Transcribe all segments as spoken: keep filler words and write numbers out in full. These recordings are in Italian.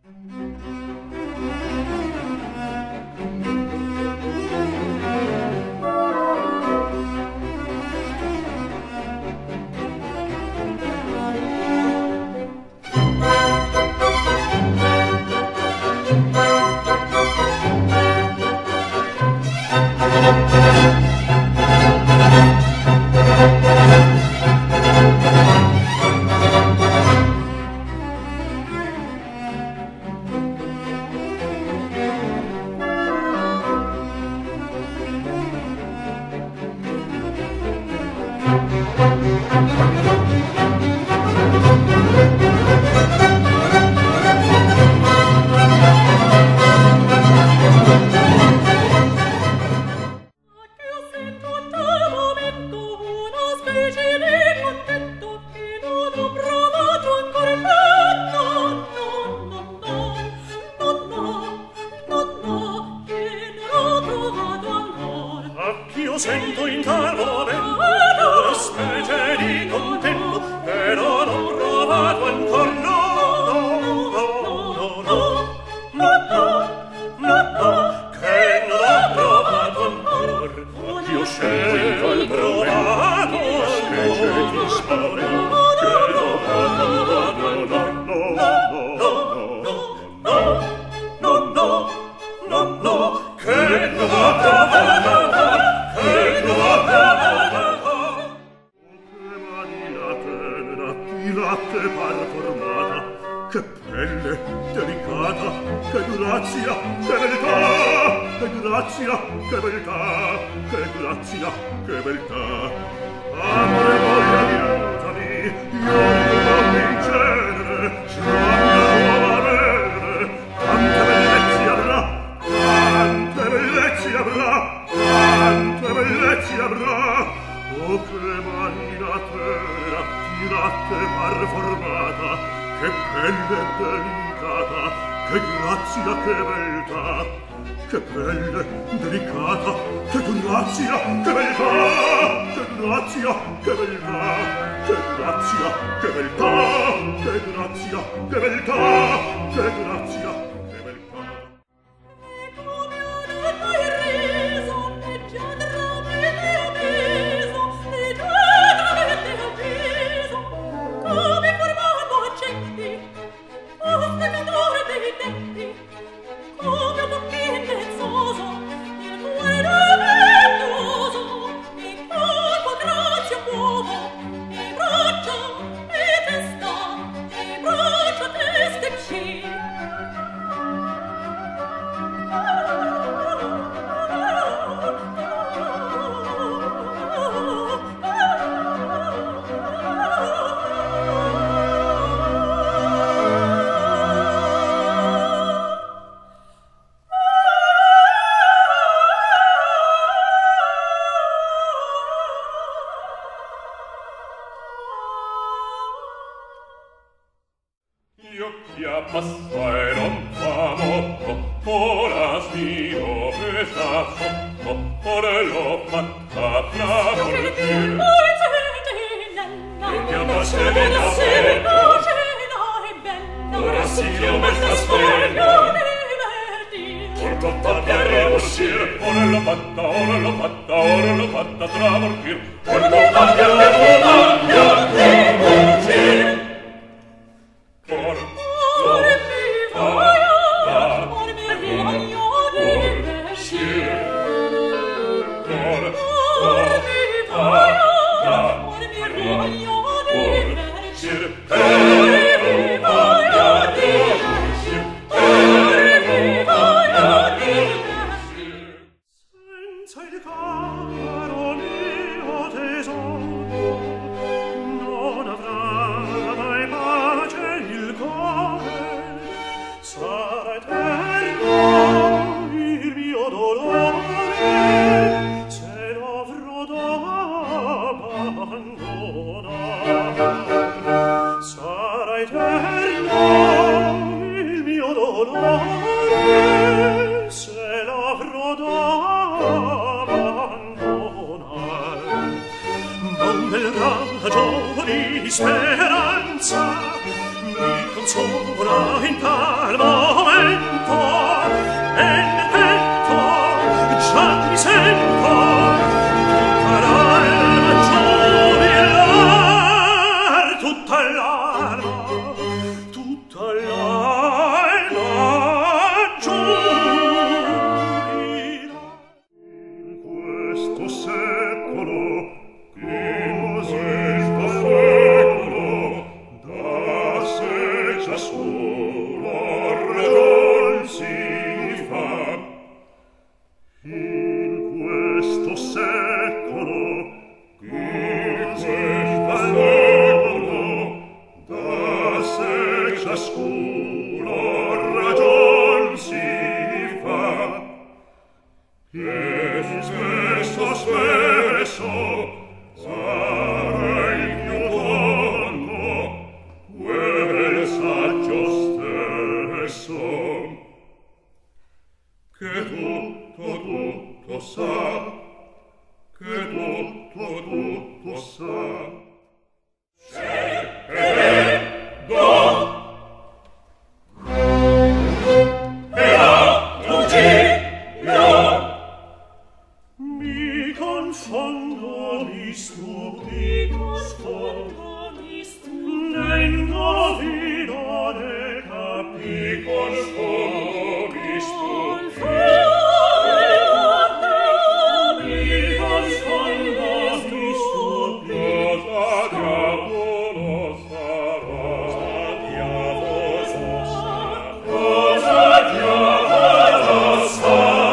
ragioni di speranza mi Ora in tal momento e nel petto già mi sento tutta l'alma giubilar, tutta l'alma, tutta l'alma giubilar. In questo secolo che cos'è sto secolo da sé ciascuno ragion si fa. In questo secolo che cos'è sto secolo da sé ciascuno ragion si fa. E spesso, spesso sarà il più tondo quel saggio stesso che tutto, tutto sa, che tutto, tutto sa. Mi confondo, mi stupido, sfondo, mi stupido, ne indovino, ne capi, confondo, mi stupido, mi confondo, mi stupido, sa diavolo sarà, sa diavolo sarà, cosa diavolo sarà.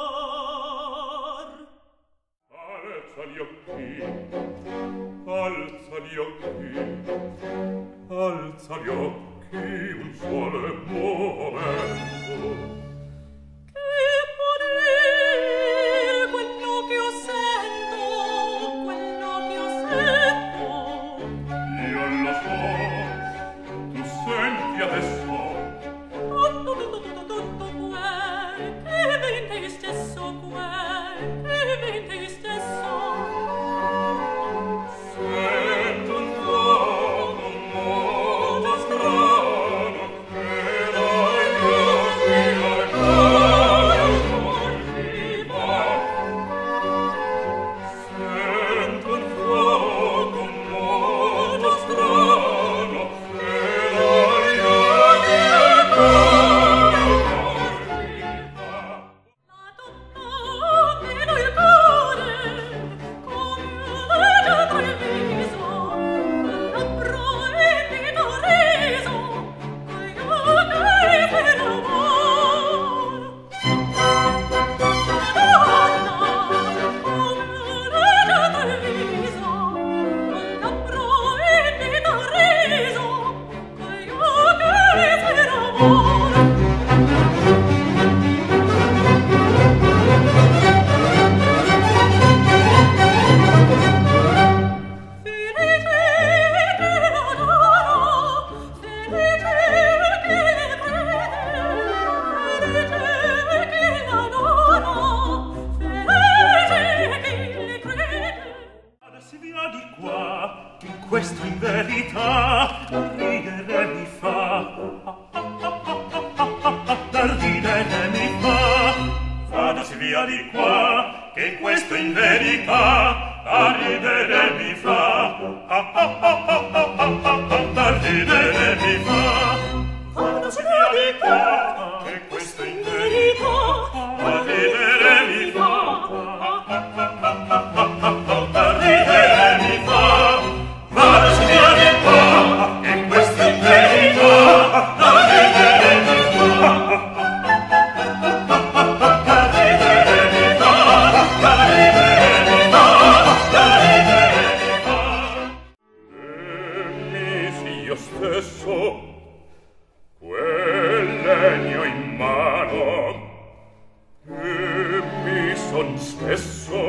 agli occhi al gli occhi, alza gli occhi un sole momento. Che può dire quello che io sento, quello che io sento? Io lo so, tu senti adesso Tutto, tutto, tutto, tutto quel che vedi in te stesso, quel che vedi in te stesso. sento un fuoco, un modo strano che dai miei occhi ai tuoi fa. Sento un fuoco, un modo strano che dai miei occhi ai tuoi fa. La donna vedo il cuore come legge tra il viso, labbro e dito riso, quei occhi per amor. La donna come legge tra il viso, labbro e dito riso, quei occhi per amor. Felice che l'adoro, felice che le crede, felice che l'adoro, felice che le crede. Adesso via di qua, in questo in verità ridere mi fa, da ridere mi fa. Vadasi via di qua, che questo in verità da ridere mi fa, da ridere mi fa. Vadasi via di qua, che questo in verità da ridere mi fa, da ridere mi fa. Vadasi via di qua, che questo in verità da ridere mi fa, da ridere mi fa, da ridere mi fa, da ridere mi fa. E misi io stesso quel legno in mano, e mi son spesso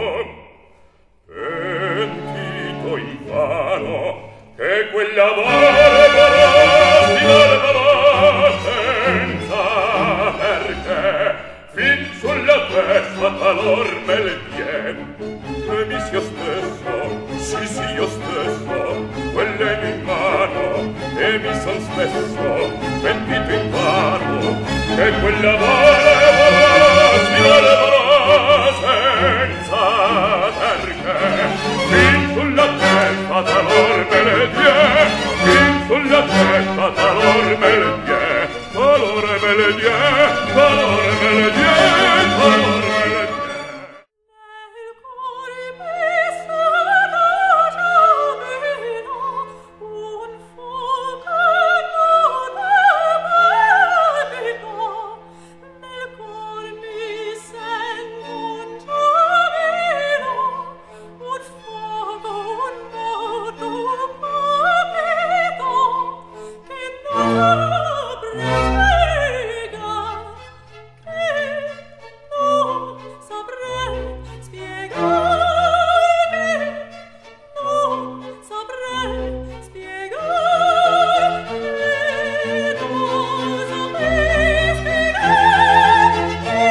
pentito invano che quella barbara si guardava senza perché fin sulla testa talor me le vien. E mi sia stesso, sì sì io stesso, quel legno in mano, e mi son spesso pentito invano che quella barbara si guardava senza perché fin sulla testa talor me le die, fin sulla testa talor me le die, talor me le die, talor me le die, talor me le die. Nel cuore pesa la giovina, un fuoco non abita. Nel cuore mi sento un giovino, un fuoco noto palpita, che non saprei spiegar, che non saprei spiegar, che non saprei spiegar, che non saprei spiegar, che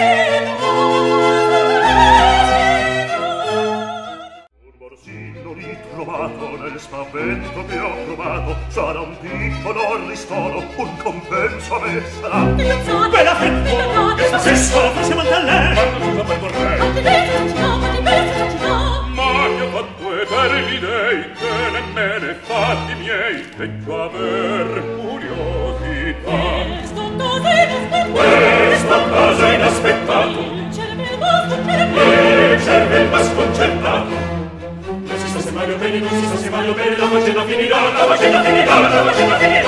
non Un morsino ritrovato nel spavento che ho provato sarà un piccolo ristoro, un compenso a me sarà. Piazzate, Bella fetto, piazzate, che stesso facciamo a lei, quando scusa per vorrei. Quanti versi ci dà, quanti versi ci dà. Ma io fatto eterni dei che nemmeno fatti miei e già aver curiosità. Questo caso inaspettato, Questo caso inaspettato, il cervello sconcertato, il cervello sconcertato. Non si sa se mai o bene, non si sa se mai o bene, la faccenda finirà, la faccenda finirà, la faccenda finirà.